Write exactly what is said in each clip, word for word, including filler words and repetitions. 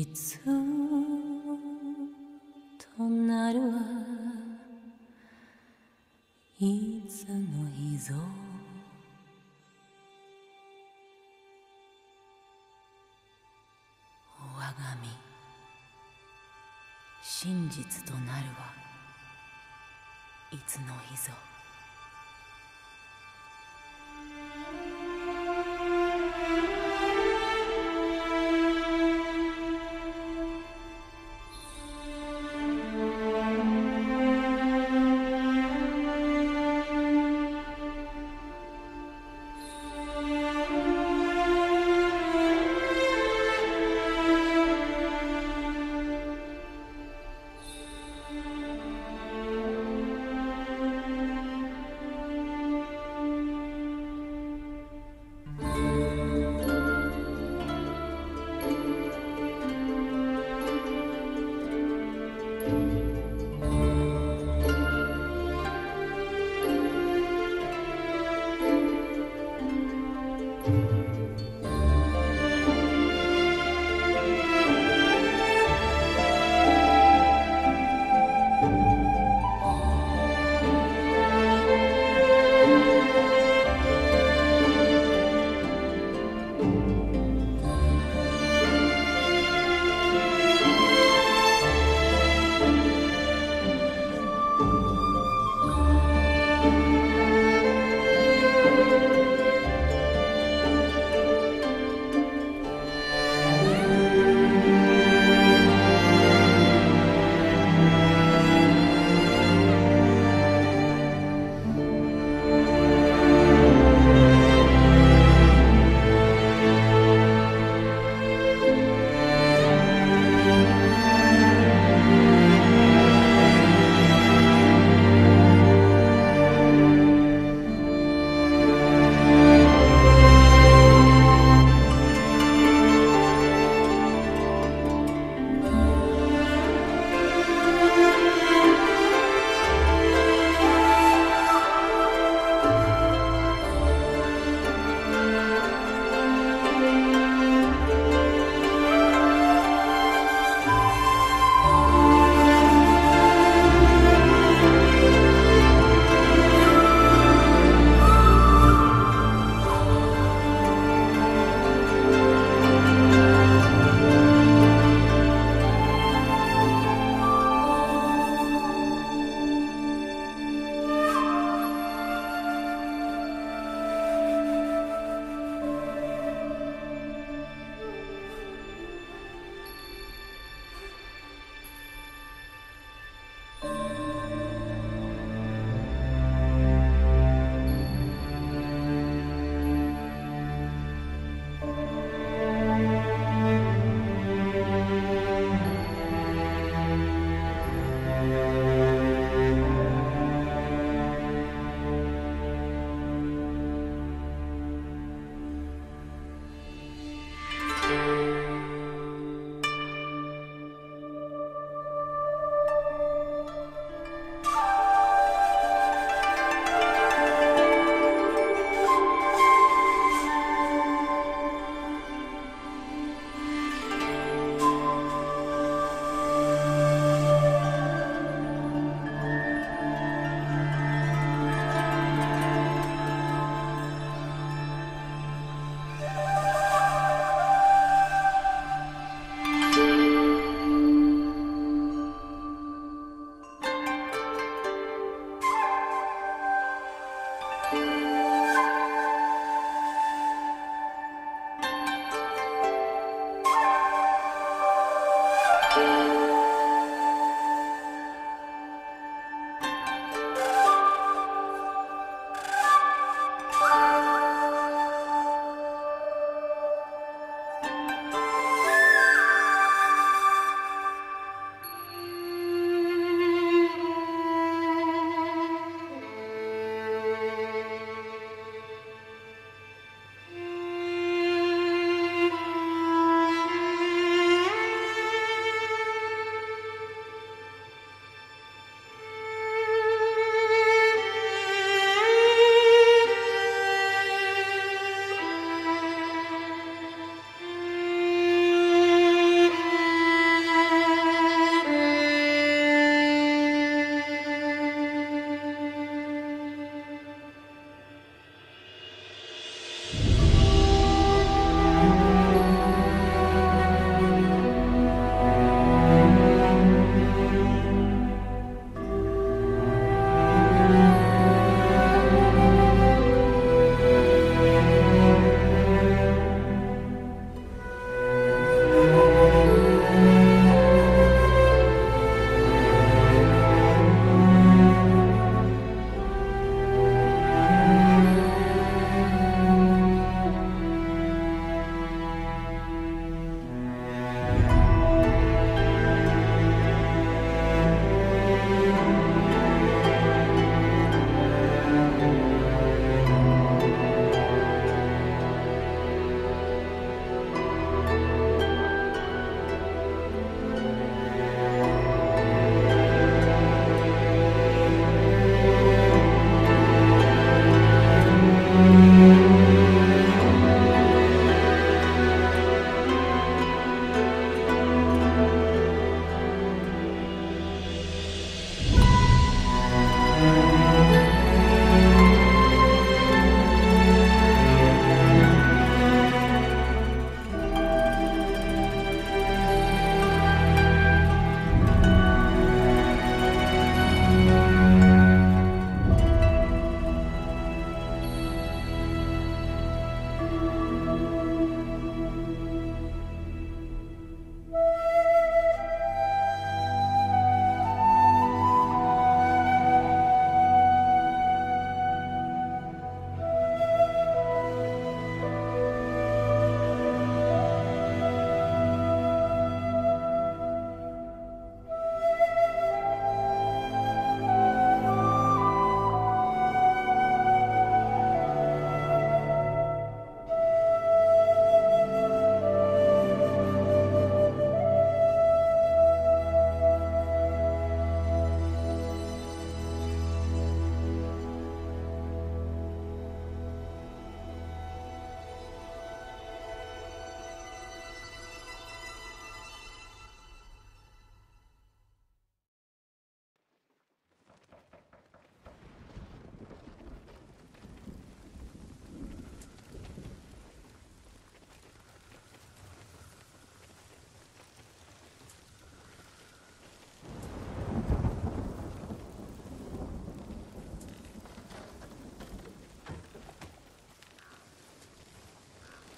実となるはいつの日ぞ我が身真実となるはいつの日ぞ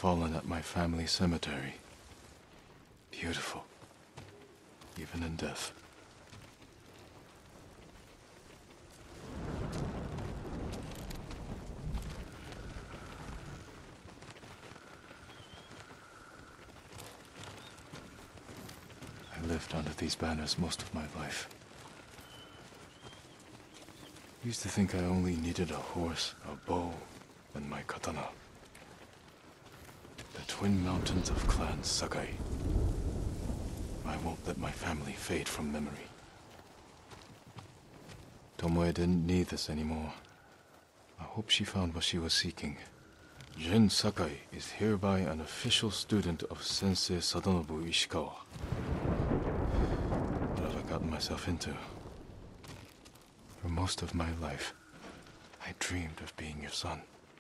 fallen at my family cemetery. Beautiful. Even in death. I lived under these banners most of my life. Used to think I only needed a horse, a bow, and my katana. The twin mountains of Clan Sakai. I won't let my family fade from memory. Tomoe didn't need this anymore. I hope she found what she was seeking. Jin Sakai is hereby an official student of Sensei Sadanobu Ishikawa. What have I gotten myself into? For most of my life, I dreamed of being your son.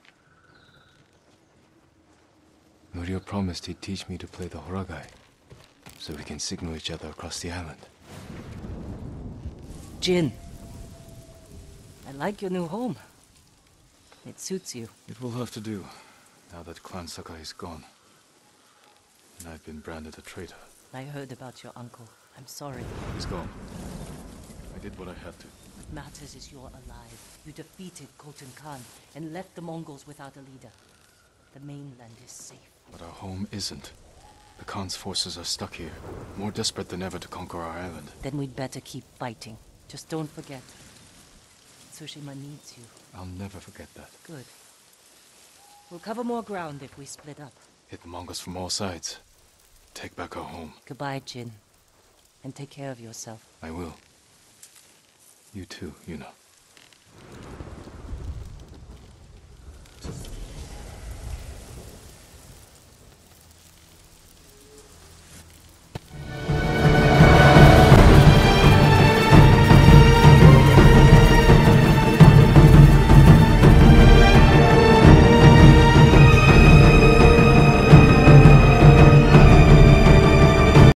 Norio promised he'd teach me to play the Horagai, so we can signal each other across the island. Jin. I like your new home. It suits you. It will have to do, now that Clan Sakai is gone. And I've been branded a traitor. I heard about your uncle. I'm sorry. He's gone. I did what I had to. What matters is you're alive. You defeated Khotun Khan and left the Mongols without a leader. The mainland is safe. But our home isn't. The Khan's forces are stuck here, more desperate than ever to conquer our island. Then we'd better keep fighting. Just don't forget. Tsushima needs you. I'll never forget that. Good. We'll cover more ground if we split up. Hit the Mongols from all sides. Take back our home. Goodbye, Jin. And take care of yourself. I will. You too, Yuna.